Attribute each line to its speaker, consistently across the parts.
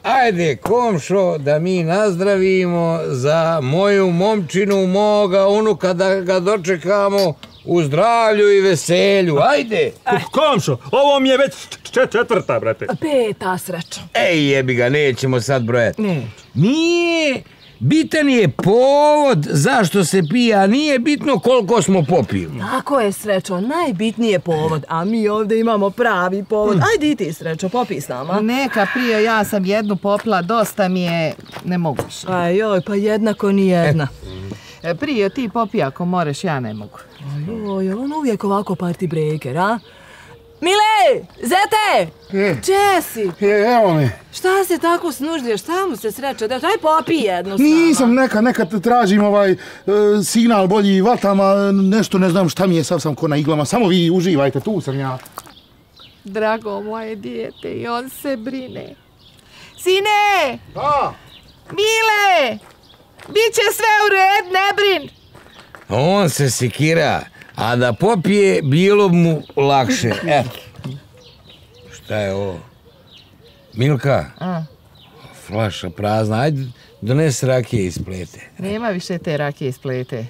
Speaker 1: Ajde, komšo, da mi nazdravimo za moju momčinu, moga unuka, da ga dočekamo u zdravlju i veselju. Ajde!
Speaker 2: Komšo, ovo mi je već četvrta, brate.
Speaker 3: 5. srećo.
Speaker 1: Ej, jebi ga, nećemo sad brojati.
Speaker 3: Ne.
Speaker 1: Nije... Bitan je povod zašto se pije, a nije bitno koliko smo popili.
Speaker 3: Tako je, Srećo, najbitniji je povod, a mi ovdje imamo pravi povod. Ajde i ti, Srećo, popi s nama.
Speaker 4: Neka prije, ja sam jednu popila, dosta mi je, ne mogu više.
Speaker 3: Ajoj, pa jednako ni jedna.
Speaker 4: Prije ti popi ako moreš, ja ne mogu.
Speaker 3: Ajoj, on uvijek ovako party breaker, a? Mile! Zete! Če si?
Speaker 5: Evo me.
Speaker 3: Šta se tako snuždješ? Šta mu se Srećo? Daj popi jednu s nama.
Speaker 5: Nisam, nekad tražim signal bolji vatama, nešto ne znam šta mi je, sav sam ko na iglama. Samo vi uživajte, tu sam ja.
Speaker 4: Drago moje dijete, i on se brine. Sine!
Speaker 5: Da?
Speaker 4: Mile! Biće sve u red, ne brin!
Speaker 1: On se sekira, a da popije bilo mu lakše. Šta je ovo? Milka? Flaša prazna, ajde donesi rakije iz plete.
Speaker 4: Nema više te rakije iz plete.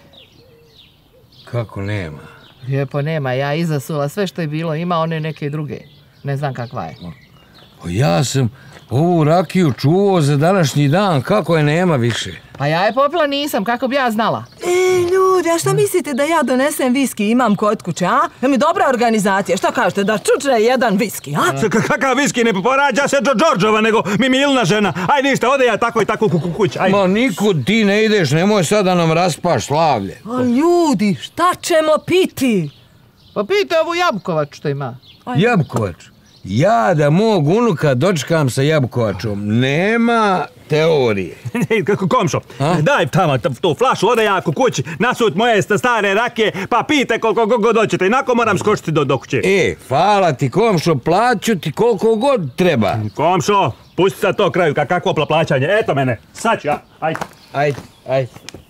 Speaker 1: Kako nema?
Speaker 4: Lijepo nema, ja izasula sve što je bilo, ima one neke druge. Ne znam kakva je.
Speaker 1: Ja sam ovu rakiju čuvao za današnji dan, kako je nema više?
Speaker 4: Pa ja je popila nisam, kako bi ja znala?
Speaker 3: Ljudi, a šta mislite da ja donesem viski, imam kod kuće, a? Da mi dobra organizacija, šta kažete, da čučne jedan viski, a?
Speaker 2: Kakav viski, ne porađa se Đorđova, nego mi Milna žena. Ajde ništa, ode ja tako i tako kući.
Speaker 1: Ma nikud ti ne ideš, nemoj sad da nam raspaš slavlje.
Speaker 3: A ljudi, šta ćemo piti?
Speaker 4: Pa pijte ovu Jabukovač što ima.
Speaker 1: Jabukovač? Ja da mog unuka dočekam sa Jabukovačom, nema teorije.
Speaker 2: Komšo, daj tamo tu flašu, ode ja kući, nasut moje stare rakije, pa pijte koliko god hoćete, inako moram skočiti do kuće.
Speaker 1: Hvala ti komšo, plaću ti koliko god treba.
Speaker 2: Komšo, pusti sad to kraju, kakvo plaćanje, eto mene, sad ću ja, ajde.
Speaker 1: Ajde.